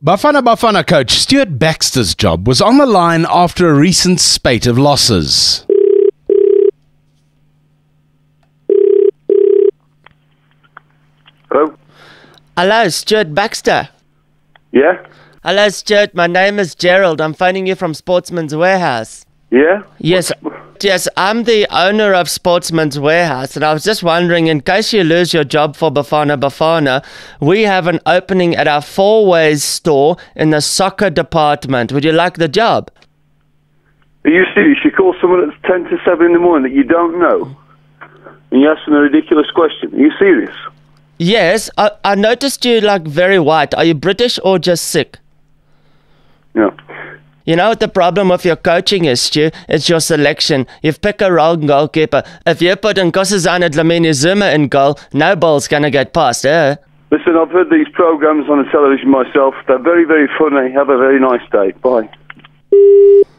Bafana Bafana coach Stuart Baxter's job was on the line after a recent spate of losses. Hello? Hello, Stuart Baxter. Yeah? Hello, Stuart. My name is Gerald. I'm phoning you from Sportsman's Warehouse. Yeah? Yes, I'm the owner of Sportsman's Warehouse, and I was just wondering, in case you lose your job for Bafana Bafana, we have an opening at our Four Ways store in the soccer department. Would you like the job? Are you serious? You call someone at 10 to 7 in the morning that you don't know, and you ask them a ridiculous question. Are you serious? Yes, I noticed you look very white. Are you British or just sick? No. You know what the problem with your coaching is, Stu? It's your selection. You've picked a wrong goalkeeper. If you put Nkosazana Dlamini Zuma in goal, no ball's gonna get past, eh? Listen, I've heard these programs on the television myself. They're very, very funny. Have a very nice day. Bye.